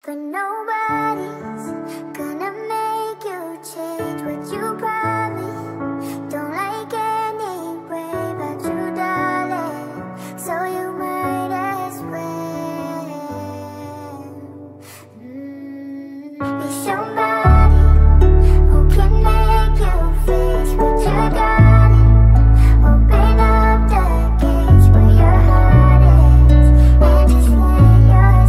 But nobody's gonna make you change what you probably don't like anyway about you, darling. So you might as well be somebody who can make you face what you got. Open up the gates where your heart is and just let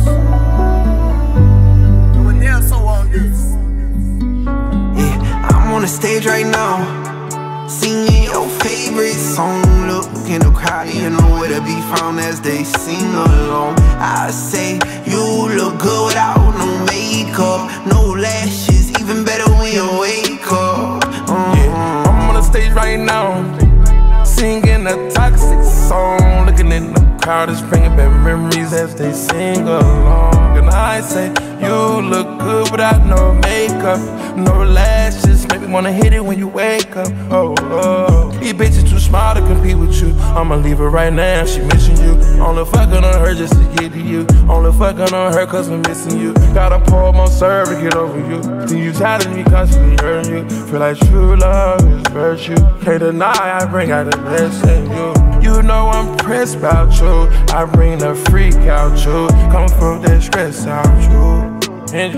I'm on the stage right now, singing your favorite song. Look in the crowd, you know where to be found as they sing along. I say you look good without no makeup, no lashes, even better when you wake up. Yeah, I'm on the stage right now, singing a toxic song. Looking in the crowd is bringing back memories as they sing along. And I say you look good without no makeup, no lashes, make me wanna hit it when you wake up. Oh, oh. These bitches too smart to compete with you. I'ma leave her right now, she missing you. Only fucking on her just to get to you. Only fucking on her cause I'm missing you. Gotta pour more serve to get over you. Then you tired of me constantly hurting you. Feel like true love is virtue. Can't deny I bring out the best in you. You know I'm pressed about you. I bring the freak out you. Come from that stress out you. And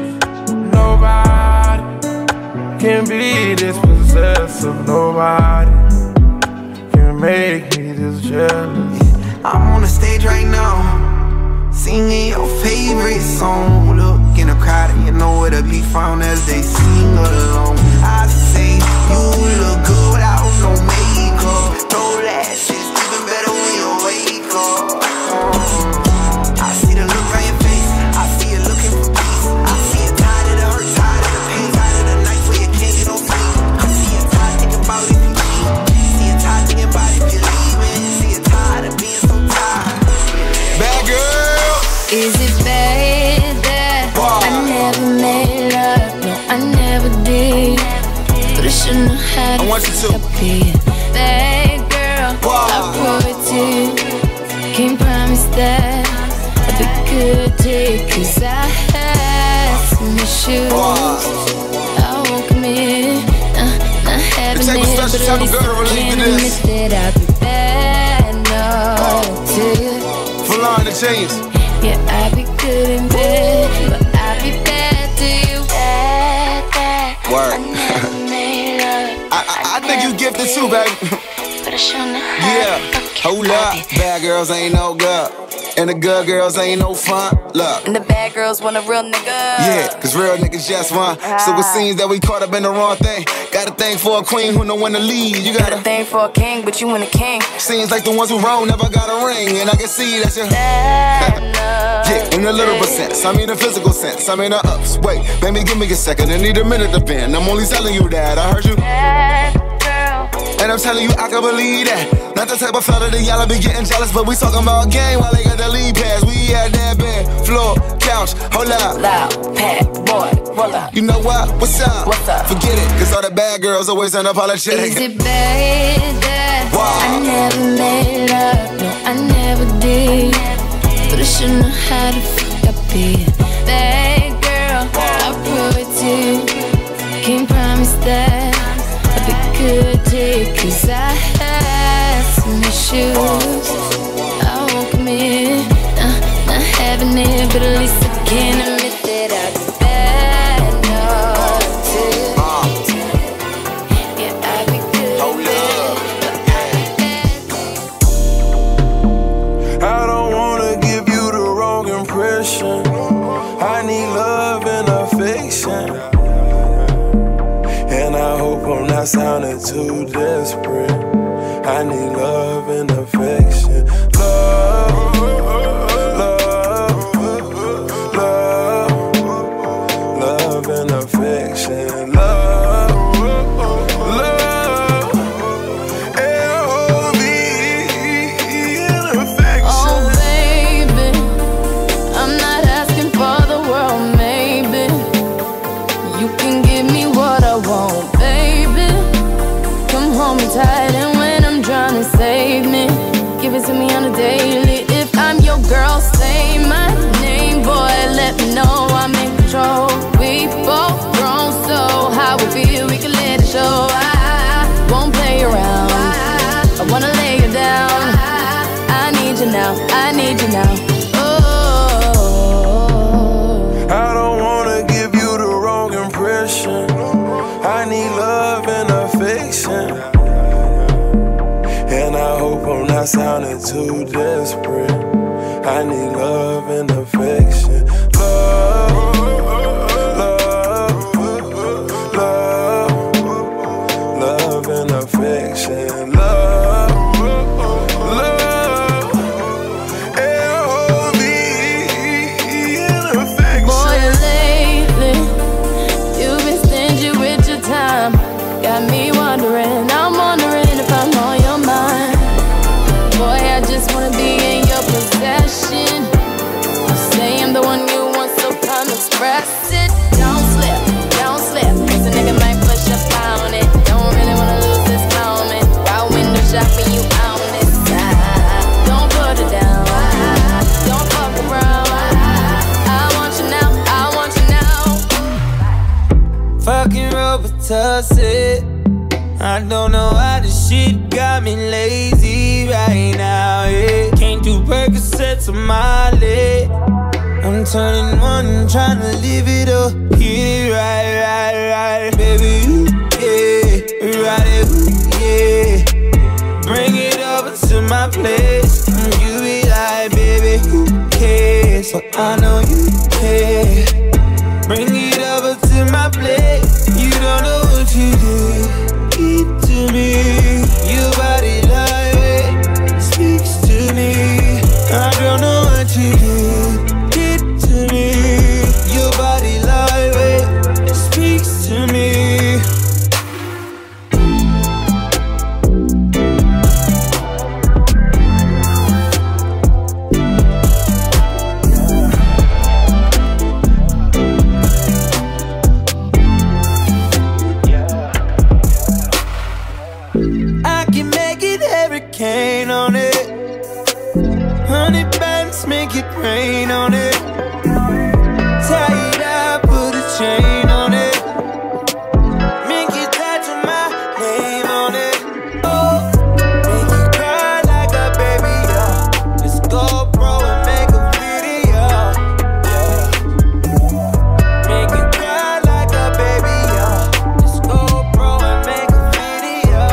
nobody can be this possessive. Nobody can make me this jealous. I'm on the stage right now, singing your favorite song. Look in the crowd and you know where to be found as they sing along. I say you look good without no makeup, no lashes, even better when you wake up. I see the look on your face, I see you looking for peace. I see you tired of the hurt, tired of the pain, tired of the nights where you can't get no sleep. I see you tired thinking about if you cheat, see you tired thinking about if you're leaving, see you tired of being so tired. Bad girl, is it bad that I never made love? No, I never did. But I shouldn't have had I want you to be a bad girl. I'll prove it to you. Can't promise that I'll be good to you, cause I had some issues. I won't commit, not having it, but at least I can't admit that I'll be bad, no, to you. full on the chains. Yeah, I'll be good in bed, but I'll be bad to you. Bad, bad. Word. I never made love. I think you gifted too, baby. But I shouldn't have. Yeah, hold up. Bad girls ain't no good, and the good girls ain't no fun. Look. And the bad girls want a real nigga. Yeah, cause real niggas just one. So it seems that we caught up in the wrong thing. Got a thing for a queen who know when to lead. You got a thing for a king, but you want a king. Seems like the ones who wrong never got a ring. And I can see that you yeah, in a literal sense, I mean a physical sense, I mean a ups. Wait, baby, give me a second, I need a minute to bend. I'm only telling you that, I heard you. And I'm telling you, I can believe that. Not the type of fella that y'all be getting jealous, but we talking about game while they got the lead pass. We at that bed, floor, couch, hold up. Loud, pack, boy, roll up. You know what? What's up? What's up? Forget it, cause all the bad girls always unapologetic. Is it bad that I never made love? No, I never did. But I shouldn't have had to fuck up be a bad girl. I'll prove it to you. Can't promise that I'll be good to you, cause I had some issues. I won't commit, not having it, but at least I can admit that I'll be bad, no, to you. Yeah, I'll be good, but I'll be bad. I don't wanna give you the wrong impression. I need love and affection, and I hope I'm not sounding too desperate. I need love and affection. Love, love, love, love and affection. Love, love, L-O-V and affection. Oh baby, I'm not asking for the world, maybe. You can give me what I want, baby. Come home tight, and when I'm drowning, save me. Give it to me on a daily. If I'm your girl, That's it, don't slip, don't slip. Cause a nigga might push up on it. Don't really wanna lose this moment. While window shopping, you on this side. Don't put it down, don't fuck around. I want you now, I want you now. Fucking Robitussin. I don't know why this shit got me lazy right now, yeah. Can't do Percocets on my leg. I'm turning one, trying to live it up. Get it right, baby, ooh, yeah. Ride it, ooh, yeah. Bring it over to my place. You be like, baby, who cares? So I know you care. Bring it over to my place. You don't know what you did. Keep to me. Your body lightweight speaks to me. I don't know what you did. Did to me. Your body lightweight speaks to me. On it, 100 bands, make it rain on it. Tie it up, put a chain on it. Make it tattoo my name on it. Oh, make you cry like a baby, yeah. Let's go, bro, and make a video, yeah. Make you cry like a baby, yeah. Let's go, bro, and make a video.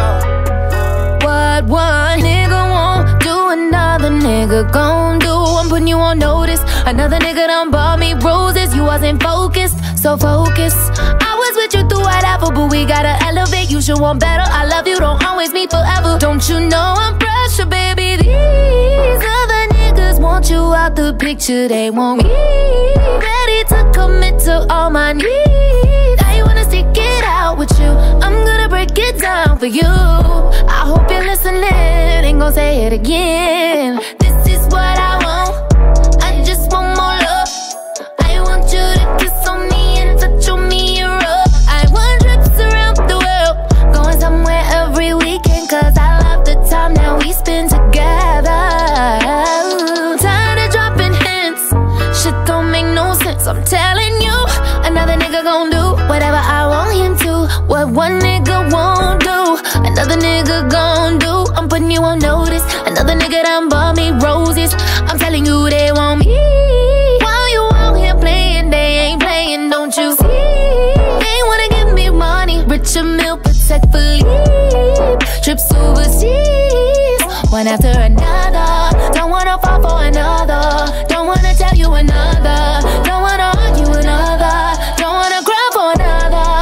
What one nigga won't do, another nigga gon' do. I'm putting you on notice. Another nigga done bought me roses. You wasn't focused, so focus. I was with you through whatever, but we gotta elevate. You should want better. I love you, don't always meet forever. Don't you know I'm pressure, baby? These other niggas want you out the picture. They want me ready to commit to all my needs. I wanna stick it out with you. I'm gonna break it down for you. I hope you're listening. Ain't gon' say it again. This is what I want. I just want more love. I want you to kiss on me and touch on me and rub. I want trips around the world, going somewhere every weekend. Cause I love the time that we spend together. Tired of dropping hints, shit don't make no sense. I'm telling you, another nigga gon' do whatever I want him to. What one nigga won't do, another nigga gon' do. I'm putting you on notice. Another nigga done bought me roses. I'm telling you they want me. While you out here playing, they ain't playing, don't you see? They wanna give me money, richer meal, protect Philippe. Trips overseas, one after another. Don't wanna fall for another. Don't wanna tell you another. Don't wanna argue another. Don't wanna cry for another.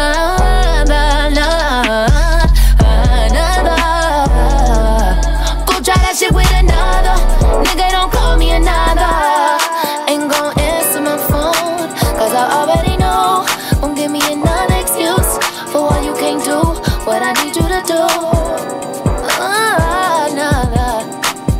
Shit with another nigga, don't call me another. Ain't gon' answer my phone, cause I already know. Won't give me another excuse for what you can't do, what I need you to do. Another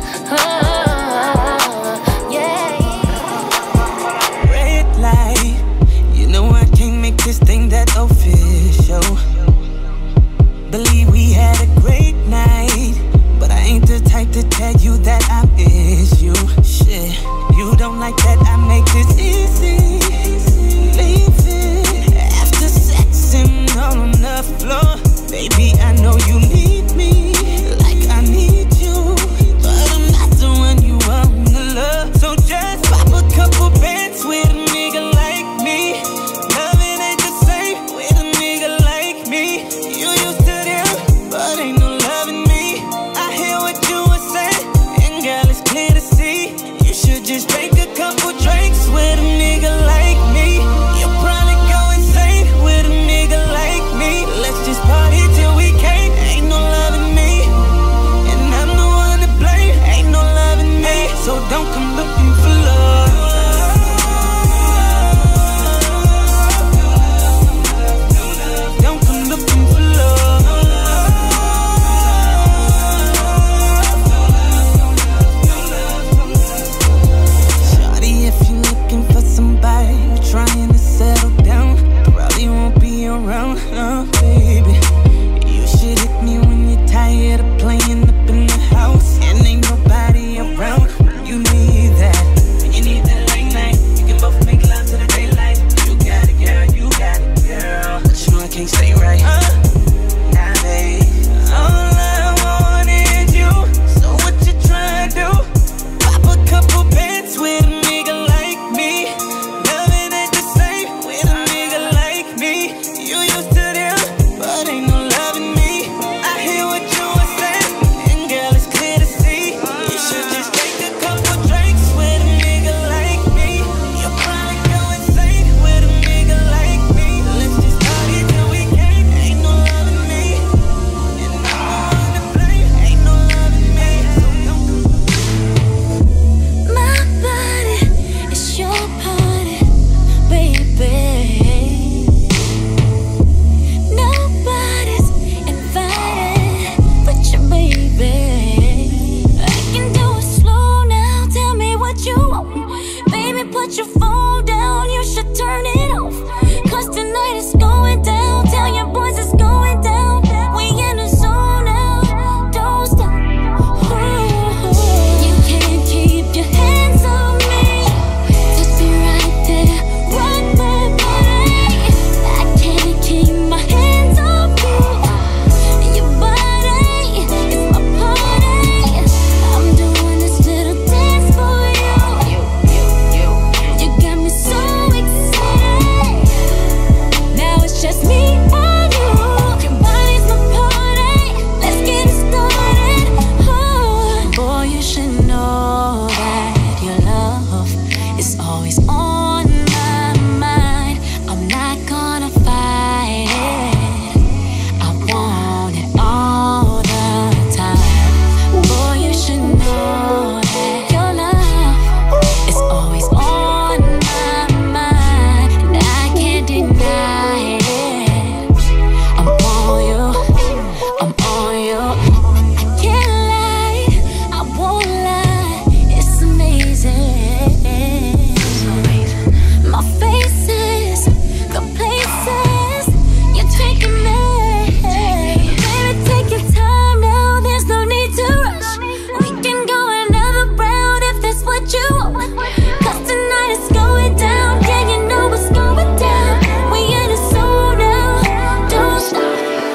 faces, go places, you're taking me. Baby, take your time now, there's no need to rush. We can go another round if that's what you want. Cause tonight it's going down, yeah, you know what's going down. We in a zone now, don't stop.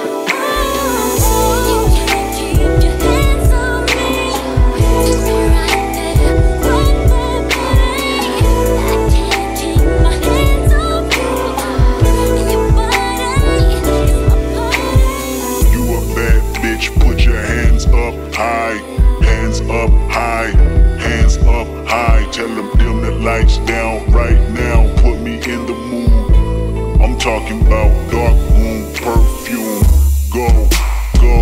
You can't keep your hands on me. Just right there, right there, baby. I can't keep my hands off you. Your body is my body. You a bad bitch, put your hands up high. Hands up high, hands up high. Tell them dim the lights down right now. Put me in the mood. I'm talking about dark room perfume. Go, go.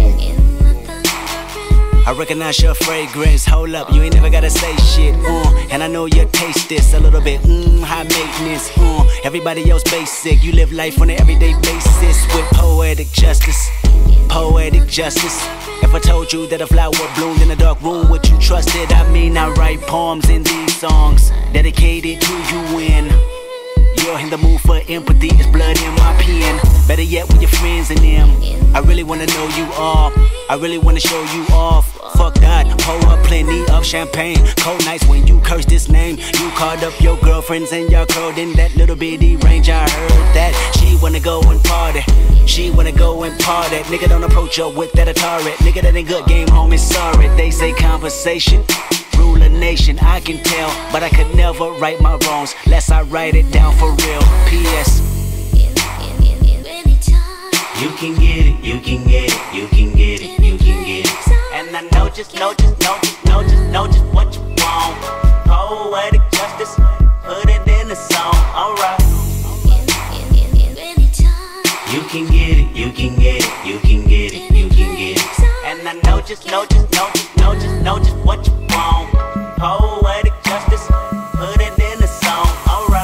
I recognize your fragrance, hold up, you ain't never gotta say shit, and I know you taste this a little bit, high maintenance, everybody else basic, you live life on an everyday basis with poetic justice, poetic justice. If I told you that a flower bloomed in a dark room, would you trust it? I mean, I write poems in these songs, dedicated to you when you're in the mood for empathy, it's blood in my pen. Better yet with your friends and them. I really wanna know you all, I really wanna show you off. Fuck that, pour up plenty of champagne. Cold nights when you curse this name. You called up your girlfriends and y'all curled in that little bitty range. I heard that she wanna go and party, she wanna go and party. Nigga, don't approach her with that Atari. Nigga, that ain't good, game home is sorry. They say conversation rule a nation, I can tell, but I could never right my wrongs lest I write it down for real. P.S. You can get it, you can get it, you can get it, you can get it. And I know just what you want. Poetic justice, put it in a song, alright. You can get it, you can get it, you can get it, you can get it. And I know just what you want. Poetic justice, put it in a song, alright.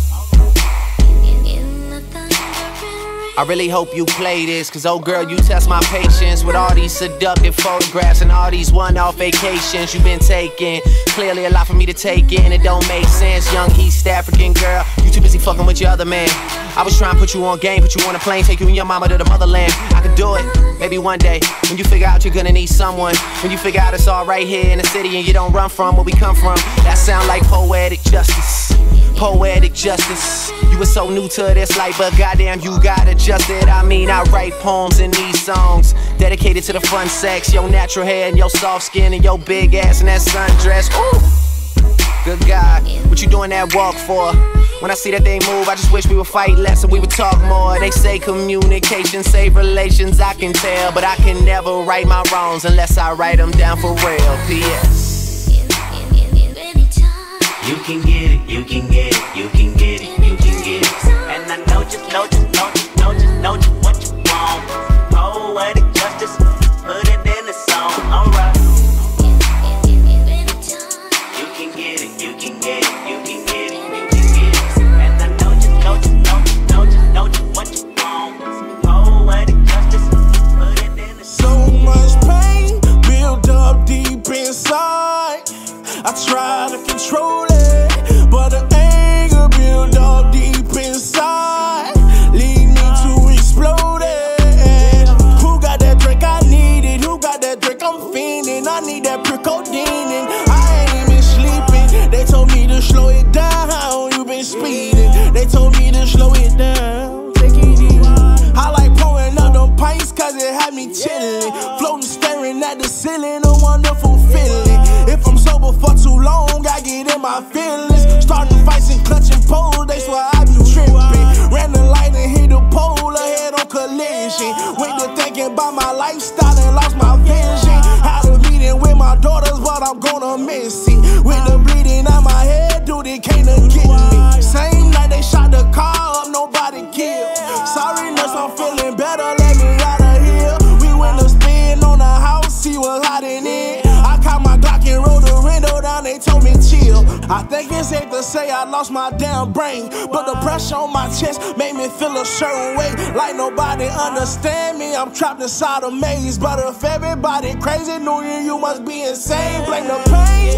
I really hope you play this, cause oh girl, you test my patience with all these seductive photographs and all these one-off vacations you've been taking. Clearly a lot for me to take in, it don't make sense. Young East African girl, you too busy fucking with your other man. I was trying to put you on game, put you on a plane, take you and your mama to the motherland. I could do it, maybe one day, when you figure out you're gonna need someone. When you figure out it's all right here in the city and you don't run from where we come from. That sound like poetic justice, poetic justice. You were so new to this life, but goddamn you got adjusted. I mean, I write poems in these songs dedicated to the fun sex, your natural hair and your soft skin and your big ass and that sundress. Ooh, good God, what you doing that walk for? When I see that they move, I just wish we would fight less and we would talk more. They say communication save relations, I can tell, but I can never right my wrongs unless I write them down for real. P.S. You can get it, you can get it, you can get it, you can get it. And I know just what you want. Poetic justice, put it in a song, alright. You can get it, you can get it, you can get it, you can get it. And I know just what you want. Poetic justice, put it in a song. So much pain built up deep inside. I try to control it, but the anger built up deep inside, lead me to exploding. Who got that drink? I need it. Who got that drink? I'm fiending. I need that pure codeine. I ain't even sleeping. They told me to slow it down. You been speeding. They told me to slow it down. Take it easy. I like pouring up them pints cause it had me chilling, floating, staring at the ceiling, a wonderful feeling. If I'm sober for too long, I get in my feelings. Starting fights and clutching poles, they swear I be tripping. Ran the light and hit the pole, ahead on collision. Went to thinking about my lifestyle and lost my vision. Had a meeting with my daughters, but I'm gonna miss it. With the bleeding out my head, dude, it can't get me. Same night they shot the car up, nobody killed. Sorry, nurse, I'm feeling better, let me out of here. We went to spin on the house, he was hiding in. I caught my Glock and rolled the window down, they told me chill. I think it's safe to say I lost my damn brain, but the pressure on my chest made me feel a certain way, like nobody understand me. I'm trapped inside a maze, but if everybody crazy knew you, you must be insane. Blame the pain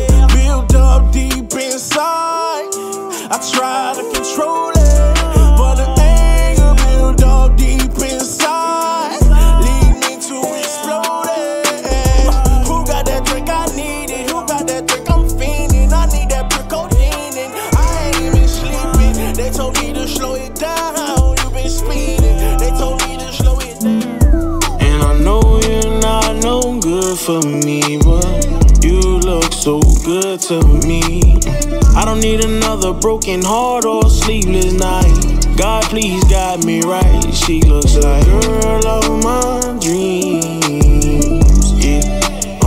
built up deep inside. I try to control it, but the anger built up deep inside. Lead me to explode it. Who got that drink? I need it. Who got that drink? I'm fiending. I need that brick codeine. I ain't even sleeping. They told me to slow it down. You been speeding. They told me to slow it down. And I know you're not no good for me, but you look so good to me. I don't need another broken heart or sleepless night. God, please guide me right. She looks like the girl of my dreams. Yeah,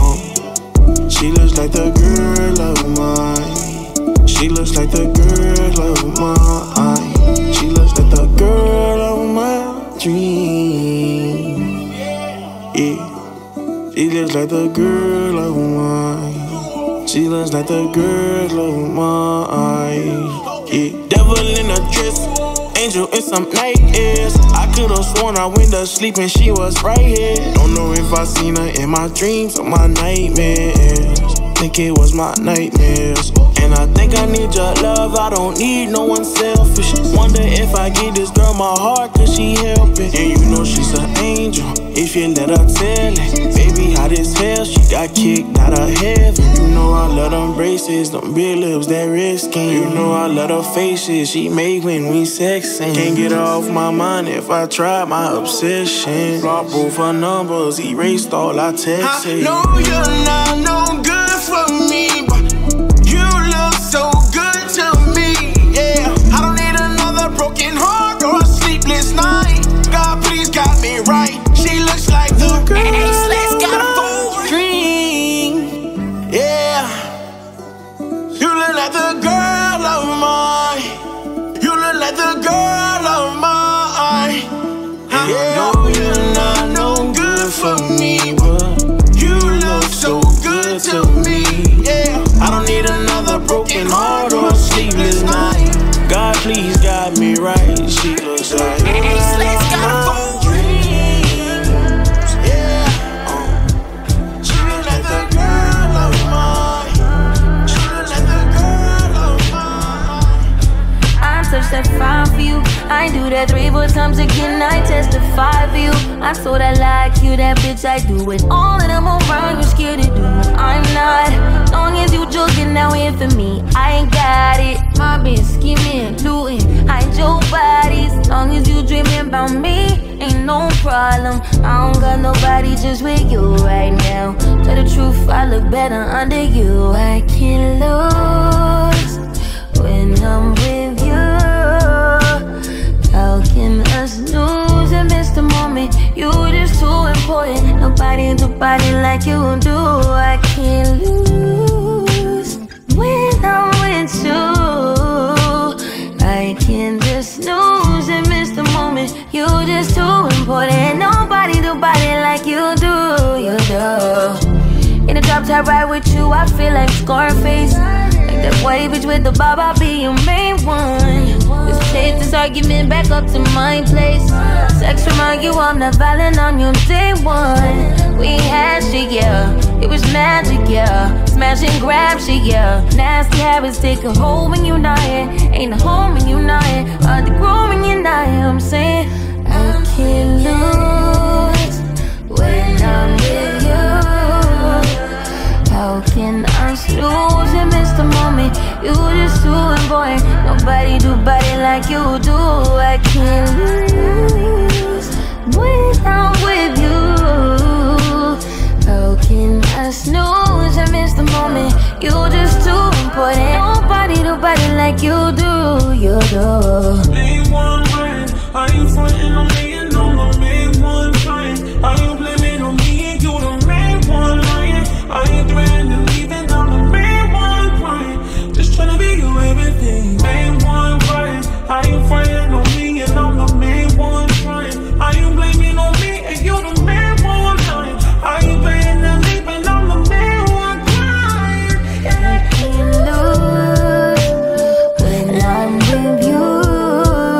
she looks like the girl of mine. She looks like the girl of mine. She looks like the girl of my dreams. Yeah, she looks like the girl of mine. She looks like the girl of mine. Yeah, devil in a dress, angel in some nightmares. I could've sworn I went to sleep and she was right here. Don't know if I seen her in my dreams or my nightmares. Think it was my nightmares. And I think I need your love, I don't need no one selfish. Wonder if I give this girl my heart, could she help it? And you know she's an angel, if you let her tell it. Baby, hot as hell, she got kicked out of heaven. You know I love them braces, them big lips, that red skin. You know I love her faces, she make when we sexing. Can't get her off my mind if I try my obsession. Block both her numbers, erased all our texts. I know you're not no good for me, but you look so good to me, yeah. I don't need another broken heart or a sleepless night. God, please guide me right. She looks like the girl Ace got a full dream, yeah. You look like the girl of mine. You look like the girl of mine. Yeah, I know you're not no good for me, but you look so good to me, yeah. I don't need another broken heart or a sleepless night. God, please guide me right. She looks like Ace got a full dreams, yeah. She looks like the girl of mine. She looks like the girl of mine. I touch that fire for you. I do that 3-4 times again. I testify for you. I so that like you, that bitch. I do it. All of them around you scared to do. I'm not. Long as you joking now here for me, I ain't got it. My bitch scheming, looting, hide your bodies. Long as you dreaming about me, ain't no problem. I don't got nobody just with you right now. Tell the truth, I look better under you. I can't lose when I'm with you. How can us lose and miss the moment? You just too important. Nobody do body like you do. I can't lose when I'm with you. I can't just lose and miss the moment. You just too important. Nobody do body like you do. You do. In the drop top ride with you, I feel like Scarface. Like that white bitch with the bob, I'll be your main one. Let's take this argument back up to my place. Sex remind you I'm not violent on your day one. We had shit, yeah. It was magic, yeah. Smash and grab shit, yeah. Nasty habits take a hold when you're not here. Ain't a home when you're not here. Hard to grow when you're not here. I'm saying I can't lose when I'm with you. How can I lose and miss the moment? You just too important. Nobody do body like you do. I can't lose when I'm with you. How can I snooze and miss the moment? You just too important. Nobody do body like you do. You do. Make one friend. Are you frontin' on me and I'm the main one trying? Are you blaming on me and you the main one lying? Are you threatening leaving? I'm the main one crying. Just tryna be you everything. Main one crying. Are you frontin' on me and I'm the main one trying? Are you blaming on me and you the main one lying? Are you threatening leaving? I'm the main one crying. I can't lose when I'm with you.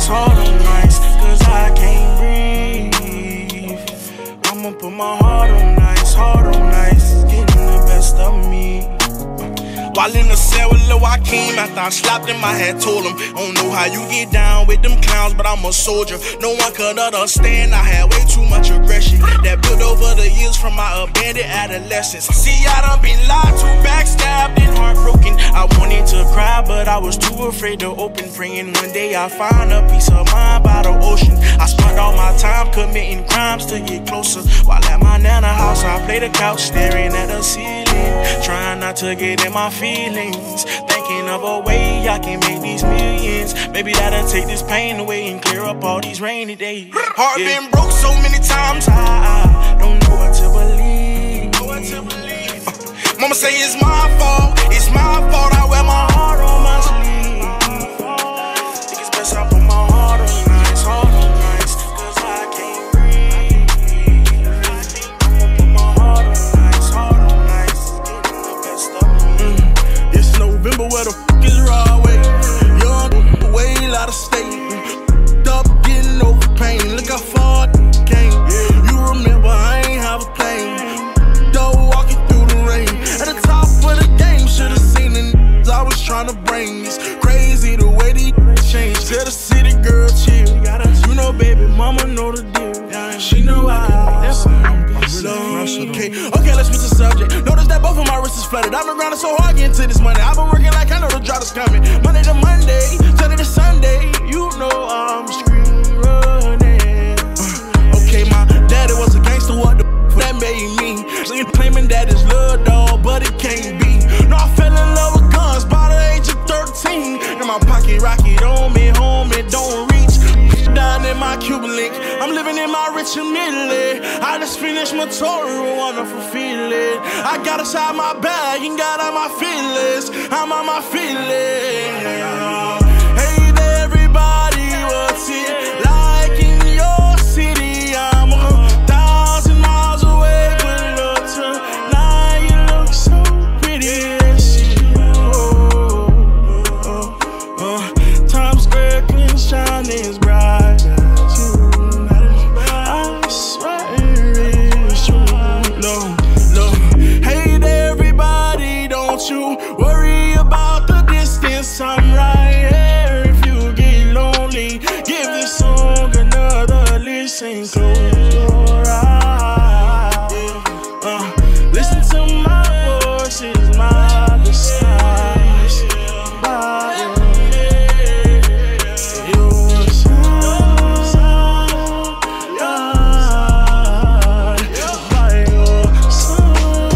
nights, hold on nights, cause I can't breathe. I'ma put my heart on nights, getting the best of me. While in the cell with Lil Joaquin, after I slapped him, I had told him, I don't know how you get down with them clowns, but I'm a soldier. No one could understand, I had way too much aggression that built over the years from my abandoned adolescence. See, I done been lied to, backstabbed and heartbroken. I wanted to cry, but I was too afraid to open. Praying one day I find a peace of mind by the ocean. I spent all my time committing crimes to get closer. While at my nana house, I play the couch, staring at the ceiling, trying not to get in my feelings, thinking of a way I can make these millions. Maybe that'll take this pain away and clear up all these rainy days. Heart been broke so many times, I don't know what to believe. Mama say it's my fault, I wear my heart on my sleeve. Think it's best I put my heart on nights, cause I can't breathe. I'ma put my heart on nights, getting the best of me. It's November, where the f is Broadway? Young, way out of state. Up, getting over pain. Look how far I came. You remember I ain't have a thing. Dog walking through the rain. At the top of the game, should've seen the I was trying to bring. It's crazy the way these changed. Tell the city girl chill. You know, baby, mama know the deal. She know I okay, let's switch the subject. Notice that both of my wrists is flooded. I've been grinding so hard getting to this money. I've been working like I know the drought is coming. Monday to Monday, Sunday to Sunday. You know I'm street running. Okay, my daddy was a gangster. What the f that made me? So you claiming that it's love, dog, but it can't be. No, I fell in love with guns by the age of 13. In my pocket, rocket on me, home, it don't reach. Down in my Cuban link, I'm living in my rich and middle. I just finished my tour, wonderful feeling. I got inside my bag and got out my feelings. I'm on my feelings. Hey there, everybody, what's it like in your city? I'm 1,000 miles away, but look tonight, you look so pretty. Times Square can shine as bright. You worry about the distance, I'm right here. If you get lonely, give this song another listen. Close your eyes, listen to my voice, it's my disguise. By your side, by your side.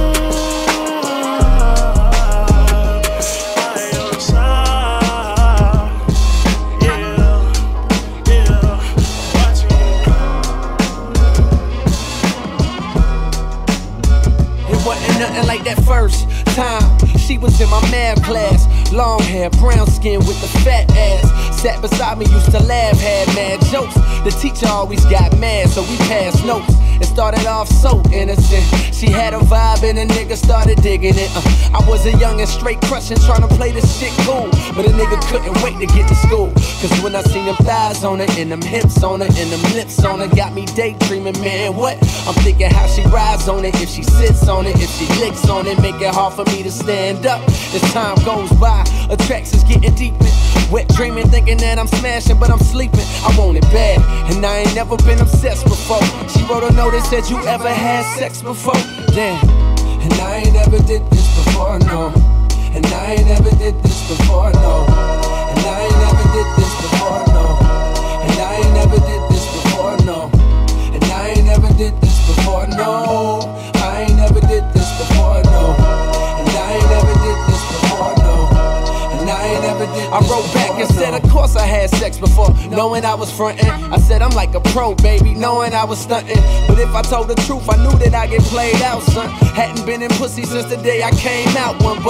Nothing like that first time she was in my math class. Long hair, brown skin with the fat ass. Sat beside me, used to laugh, had mad jokes. The teacher always got mad, so we passed notes. It started off so innocent. She had a vibe and a nigga started digging it. I was a young and straight crushing, trying to play this shit cool. But a nigga couldn't wait to get to school. Cause when I seen them thighs on her, and them hips on her, and them lips on her, got me daydreaming, man, what? I'm thinking how she rides on it, if she sits on it, if she licks on it, make it hard for me to stand up. As time goes by, attractions getting deeper. Wet dreaming, thinking that I'm smashing, but I'm sleeping. I want it bad, and I ain't never been obsessed before. She wrote a note that said, you ever had sex before? Damn, and I ain't ever did this before, no. And I ain't ever did this before, no. And I ain't never did this before, no. And I ain't never did this before, no. And I ain't never did this before, no. I ain't never did this before, no. And I ain't never did this before, no. And I ain't never did this I wrote back and said, of course I had sex before, knowing I was frontin'. I said I'm like a pro, baby, knowing I was stuntin'. But if I told the truth, I knew that I get played out, son. Hadn't been in pussy since the day I came out one, but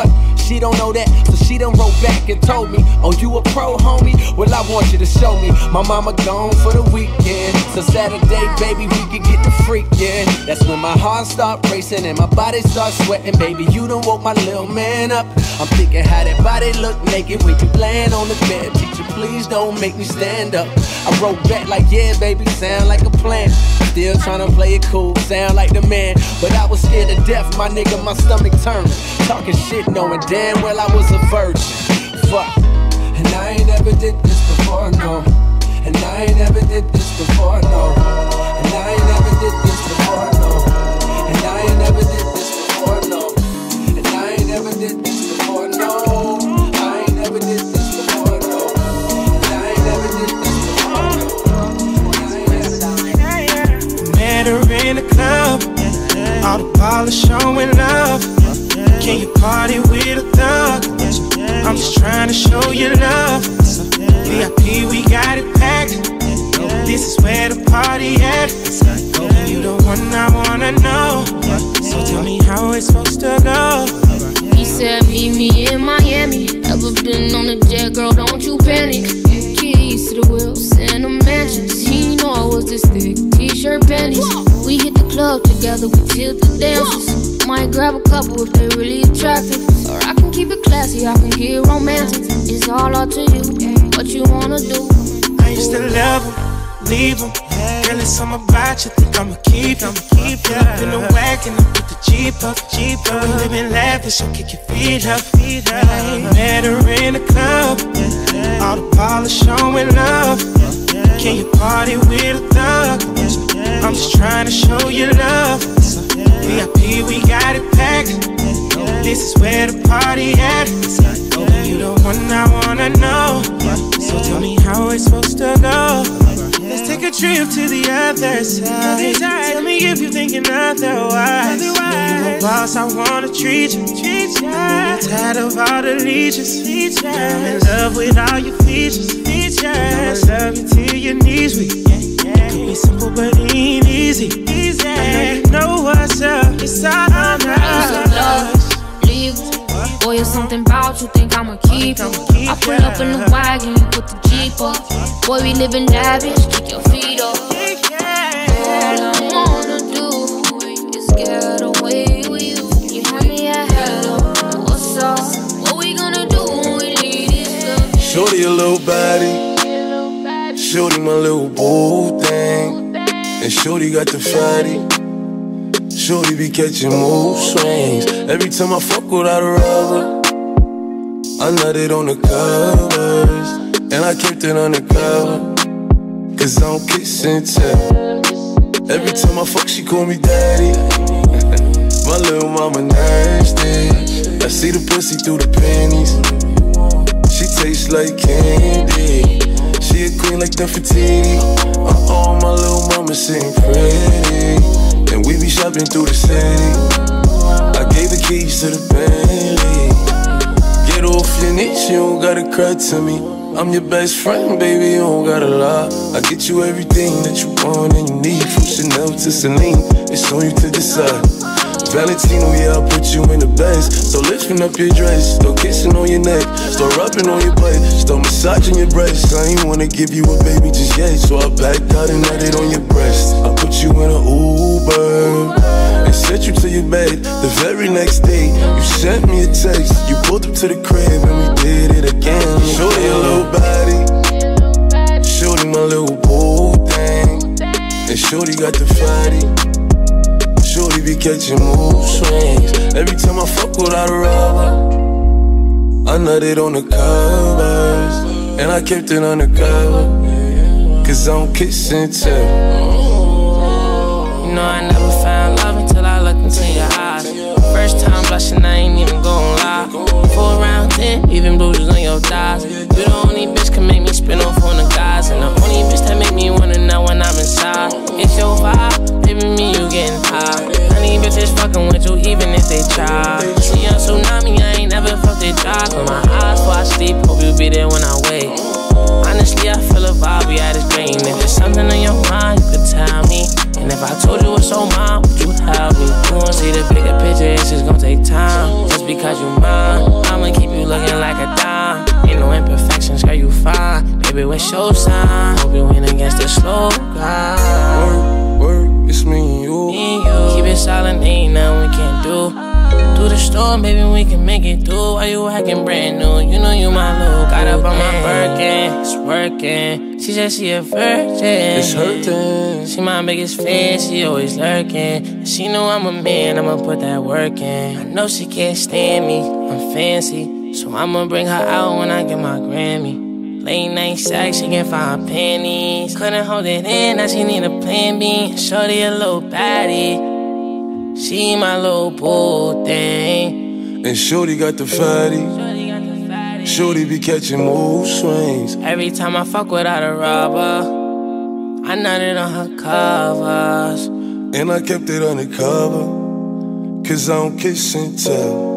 she don't know that, so she done wrote back and told me, oh, you a pro, homie? Well, I want you to show me. My mama gone for the weekend, so Saturday, baby, we can get the freakin'. That's when my heart start racing and my body start sweating. Baby, you done woke my little man up. I'm thinking how that body look naked when you laying on the bed. Teacher, please don't make me stand up. I wrote back like, yeah, baby, sound like a plan. Still tryna play it cool, sound like the man. But I was scared to death, my nigga, my stomach turned. Talking shit knowing damn well I was a virgin. Fuck. And I ain't never did this before, no. And I ain't never did this before, no. And I ain't never did this before, no. And I ain't never did this before, no. And I ain't never did this before, no. I ain't never did this before, no. And I ain't never did this before, no. Met her in the club, all the ballers showing love. Can you party with a thug? I'm just trying to show you love. VIP, we got it packed. This is where the party at. You the one I wanna know. So tell me how it's supposed to go. He said meet me in Miami. Never been on a jet, girl, don't you panic. Keys to the wheels and the mansions. He know I was this thick, t-shirt panties. We hit the club together, we tilt the dances. Might grab a couple if they really attractive. Or I can keep it classy, I can get romantic. It's all up to you, what you wanna do. I used to love him, leave him. Girl, it's something about you, think I'ma keep him. Pull up in the wagon, I put the Jeep up. We living lavish, so kick your feet up. Met her in the club, all the ballers showing love. Can you party with a thug? I'm just trying to show you love. VIP, we got it packed. This is where the party at. You the one I wanna know. So tell me how it's supposed to go. Let's take a trip to the other side. Tell me if you're thinking otherwise. Know you a boss, I wanna treat you. I'm tired of all the leeches. I'm in love with all your features. I'ma love you till your knees weak. Could be simple but it ain't easy. I know you know what's up. It's all on us. Leave. Boy, there's something about you, think I'ma keep it. I pull up in the wagon, you put the Jeep up. Boy, we living lavish, kick your feet up. All I wanna do is get away with you. You had me at hello, what's up? What we gonna do when we leave this love? Shorty a little body, shorty my little boo thing. And shorty got the fatty. Shorty be catching mood swings. Every time I fuck without a rubber, I nutted on the covers, and I kept it undercover, cause I don't kiss and tell. Every time I fuck, she call me daddy. My little mama nasty. I see the pussy through the panties. She tastes like candy. She a queen like Nefertiti. My little mama sitting pretty, and we be shopping through the city. I gave the keys to the Bentley. Get off your niche, you don't gotta cry to me. I'm your best friend, baby, you don't gotta lie. I get you everything that you want and you need. From Chanel to Celine, it's on you to decide. Valentino, yeah, I'll put you in the best. So lifting up your dress, start kissing on your neck, start rubbing on your butt, start massaging your breasts. I ain't wanna give you a baby just yet, so I backed out and nutted on your breast. I put you in an Uber and sent you to your bed. The very next day, you sent me a text. You pulled up to the crib and we did it again. Shorty a little body, shorty my little boo thing, and shorty got the fatty. Shorty be catching mood swings. Every time I fuck without a rubber, I nutted on the covers, and I kept it undercover, cause I don't kiss and tell. You know I never found love until I looked into your eyes. First time blushing, I ain't even gon' lie. 4 round 10, even bruises on your thighs. You the only bitch can make me spin off on the guys, and the only bitch that make me wanna know when I'm inside. It's your vibe, baby, me you getting high. Honey bitches fucking with you even if they try. See a tsunami, I ain't never felt it dry. Close my eyes before I sleep, hope you be there when I wake. Honestly, I feel a vibe, we at this brain. If there's something on your mind, you could tell me. And if I told you it's so mine, would you help me? You won't see the bigger picture, it's just gonna take time. Just just because you mine, I'ma keep you looking like a dime. Ain't no imperfections, girl, you fine. Baby, what's your sign? Hope you win against the slow guy. Work, it's me and you. Keep it silent, ain't nothing we can't do. Through the storm, baby, we can make it through. While you acting brand new, you know you my little. Got up on my Birkin, it's working. She said she a virgin. It's hurting. She my biggest fan, she always lurking. She know I'm a man, I'ma put that work in. I know she can't stand me, I'm fancy, so I'ma bring her out when I get my Grammy. Late night sex, she can find panties. Couldn't hold it in, now she need a plan B. Shorty a little baddie, she my little boo thing. And Shorty got the fatty. Shorty be catching mood swings. Every time I fuck without a rubber, I nutted on her covers. And I kept it undercover, 'cause I don't kiss and tell.